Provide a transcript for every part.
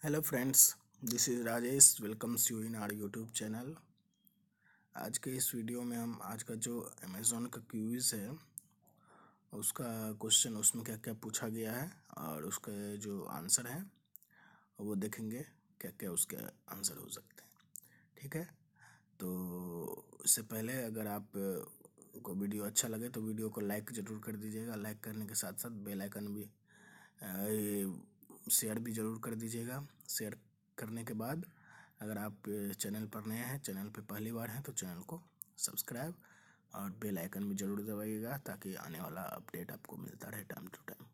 Hello friends, this is Rajesh welcomes you in our YouTube channel. आज के इस video में हम आज का जो अमेज़ॉन का क्विज़ है उसका क्वेश्चन, उसमें क्या क्या पूछा गया है और उसका जो आंसर है वो देखेंगे, क्या क्या उसके आंसर हो सकते हैं। ठीक है, तो इससे पहले अगर आप को वीडियो अच्छा लगे तो वीडियो को लाइक ज़रूर कर दीजिएगा। लाइक करने के साथ साथ बेल आइकन भी शेयर भी ज़रूर कर दीजिएगा। शेयर करने के बाद अगर आप चैनल पर नए हैं, चैनल पे पहली बार हैं, तो चैनल को सब्सक्राइब और बेल आइकन भी ज़रूर दबाइएगा ताकि आने वाला अपडेट आपको मिलता रहे टाइम टू टाइम।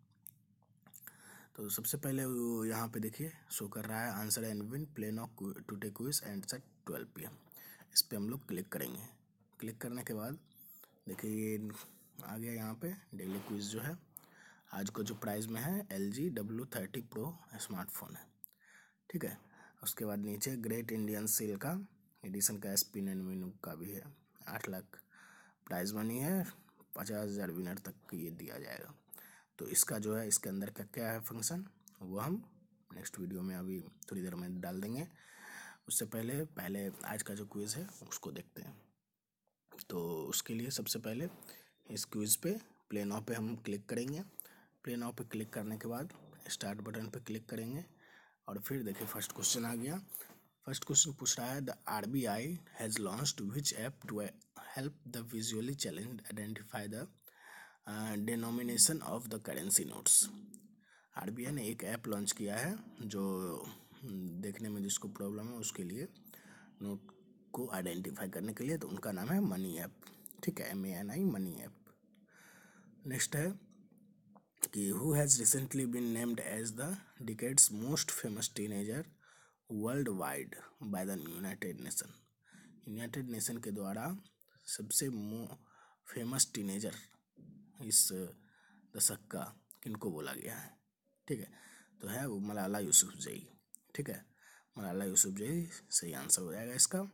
तो सबसे पहले यहाँ पे देखिए शो कर रहा है answer and win plane of today quiz and set 12 PM। इस पर हम लोग क्लिक करेंगे। क्लिक करने के बाद देखिए ये आ गया यहाँ पे डेली क्विज जो है। आज को जो प्राइस में है LG W30 Pro स्मार्टफोन है। ठीक है, उसके बाद नीचे ग्रेट इंडियन सेल का एडिशन का स्पिन एंड विन का भी है। 8 लाख प्राइज मनी है, 50,000 विनर तक ये दिया जाएगा। तो इसका जो है, इसके अंदर क्या क्या है फंक्शन, वो हम नेक्स्ट वीडियो में अभी थोड़ी देर में डाल देंगे। उससे पहले आज का जो क्विज़ है उसको देखते हैं। तो उसके लिए सबसे पहले इस क्विज़ पे प्ले नाउ पे हम क्लिक करेंगे। प्ले नाउ पे क्लिक करने के बाद स्टार्ट बटन पे क्लिक करेंगे और फिर देखिए फर्स्ट क्वेश्चन आ गया। फर्स्ट क्वेश्चन पूछ रहा है the RBI has launched which app to help the visually challenged identify the denomination of the currency notes. RBI ने एक ऐप लॉन्च किया है जो देखने में जिसको प्रॉब्लम है उसके लिए, नोट को आइडेंटिफाई करने के लिए, तो उनका नाम है मनी ऐप। ठीक है, MANI मनी ऐप। नेक्स्ट है कि who has recently been named as the decade's most famous teenager world wide by the United Nation. United Nation के द्वारा सबसे फेमस टीनेजर इस दशक का किनको बोला गया है। ठीक है, तो है वो मलाला यूसुफजई। ठीक है, मलाला यूसुफजई सही आंसर हो जाएगा इसका।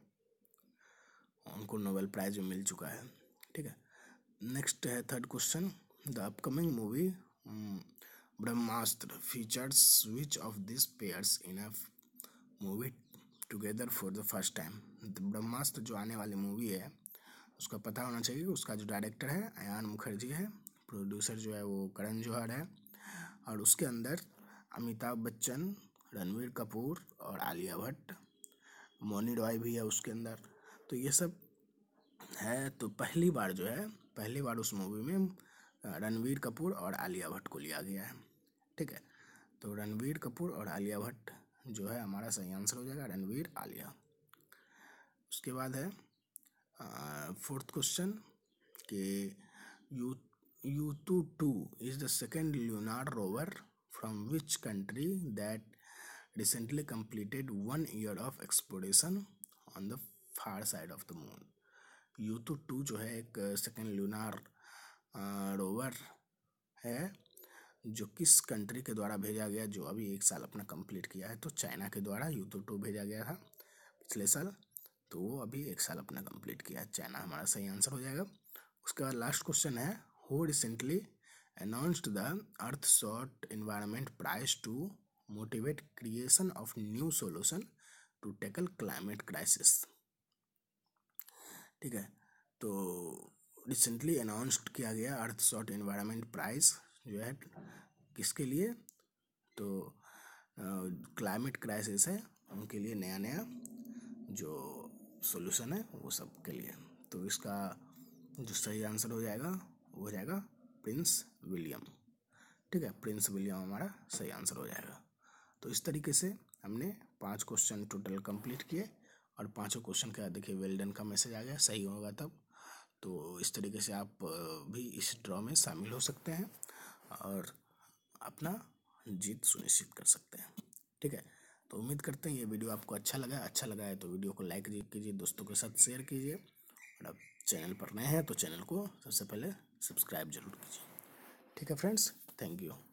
उनको नोबेल प्राइज मिल चुका है। ठीक है, नेक्स्ट है third question the upcoming movie Brahmastra features which of this pairs in a movie together for the first time. Brahmastra जो आने वाली मूवी है उसका पता होना चाहिए। उसका जो डायरेक्टर है अयान मुखर्जी है, प्रोड्यूसर जो है वो करण जौहर है, और उसके अंदर अमिताभ बच्चन, रणवीर कपूर और आलिया भट्ट, मौनी रॉय भी है उसके अंदर। तो ये सब है। तो पहली बार उस मूवी में रणवीर कपूर और आलिया भट्ट को लिया गया है। ठीक है, तो रणवीर कपूर और आलिया भट्ट जो है हमारा सही आंसर हो जाएगा, रणवीर आलिया। उसके बाद है फोर्थ क्वेश्चन कि U22 is the second lunar rover from which country that recently completed 1 year of exploration on the far side of the moon। U22 जो है एक सेकेंड ल्यूनार रोवर है जो किस कंट्री के द्वारा भेजा गया, जो अभी 1 साल अपना कंप्लीट किया है। तो चाइना के द्वारा U22 भेजा गया था पिछले साल, तो वो अभी 1 साल अपना कंप्लीट किया है। चाइना हमारा सही आंसर हो जाएगा। उसके बाद लास्ट क्वेश्चन है who recently announced the Earthshot environment prize to motivate creation of new solution to tackle climate crisis. ठीक है, तो रिसेंटली अनाउंस्ड किया गया अर्थशॉट एनवायरनमेंट प्राइज जो है किसके लिए, तो क्लाइमेट क्राइसिस है उनके लिए, नया जो सॉल्यूशन है वो सब के लिए। तो इसका जो सही आंसर हो जाएगा वो हो जाएगा प्रिंस विलियम। ठीक है, प्रिंस विलियम हमारा सही आंसर हो जाएगा। तो इस तरीके से हमने 5 क्वेश्चन टोटल कंप्लीट किए और 5 क्वेश्चन का देखिए वेल डन का मैसेज आ गया, सही होगा तब। तो इस तरीके से आप भी इस ड्रॉ में शामिल हो सकते हैं और अपना जीत सुनिश्चित कर सकते हैं। ठीक है, तो उम्मीद करते हैं ये वीडियो आपको अच्छा लगा है तो वीडियो को लाइक कीजिए, दोस्तों के साथ शेयर कीजिए, और अब चैनल पर नए हैं तो चैनल को सबसे पहले सब्सक्राइब जरूर कीजिए। ठीक है फ्रेंड्स, थैंक यू।